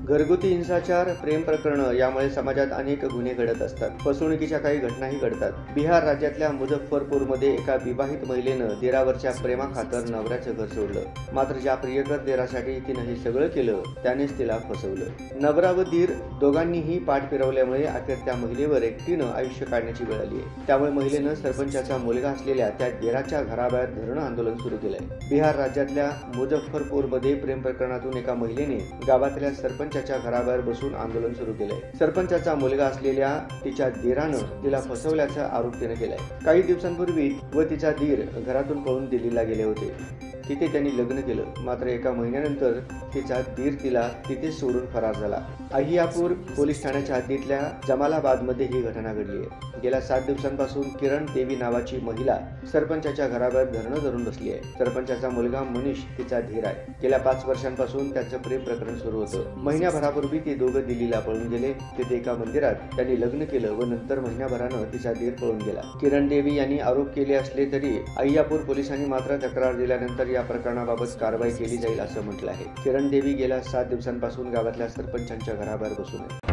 घरगुती हिंसाचार, प्रेम प्रकरण यामुळे समाजात अनेक गुन्हे घडत असतात. फसवणुकीच्या काही घटनाही घडतात. बिहार राज्यातल्या मुझफ्फरपूरमध्ये एका विवाहित महिलेनं दिरावरच्या प्रेमाखातर नवऱ्याचं घर सोडलं. मात्र ज्या प्रियकर दिरासाठी तिनं हे सगळं केलं त्यानेच तिला फसवलं. नवरा व दीर दोघांनीही पाठ फिरवल्यामुळे अखेर त्या महिलेवर एकटीनं आयुष्य काढण्याची वेळ आली आहे. त्यामुळे महिलेनं सरपंचाचा मुलगा असलेल्या त्या दिराच्या घराबाहेर धरणं आंदोलन सुरू केलंय. बिहार राज्यातल्या मुझफ्फरपूरमध्ये प्रेम प्रकरणातून एका महिलेने गावातल्या सरपंचाच्या घराबाहेर बसून आंदोलन सुरू केलंय. सरपंचाचा मुलगा असलेल्या तिच्या दीरानं तिला फसवल्याचा आरोप तिने केलाय. काही दिवसांपूर्वी व तिचा दीर घरातून पळून दिल्लीला गेले होते. तिथे त्यांनी लग्न केलं. मात्र एका महिन्यानंतर तिचा दीर तिला तिथेच सोडून फरार झाला. अहियापूर पोलीस ठाण्याच्या हद्दीतल्या जमालाबादमध्ये ही घटना घडली आहे. गेल्या 7 दिवसांपासून किरण देवी नावाची महिला सरपंचाच्या घराबाहेर धरणं धरून बसली आहे. सरपंचाचा मुलगा मनीष तिचा धीर आहे. गेल्या 5 वर्षांपासून त्यांचं प्रेम प्रकरण सुरू होतं. महिन्याभरापूर्वी ते दोघं दिल्लीला पळून गेले. तिथे एका मंदिरात त्यांनी लग्न केलं व नंतर महिन्याभरानं तिचा दीर पळून गेला. किरण देवी यांनी आरोप केले असले तरी अहियापूर पोलिसांनी मात्र तक्रार दिल्यानंतर या प्रकरणाबाबत कारवाई केली जाईल असं म्हटलं आहे. किरण देवी गेल्या 7 दिवसांपासून गावातल्या सरपंचांच्या घराबाहेर बसून आहे.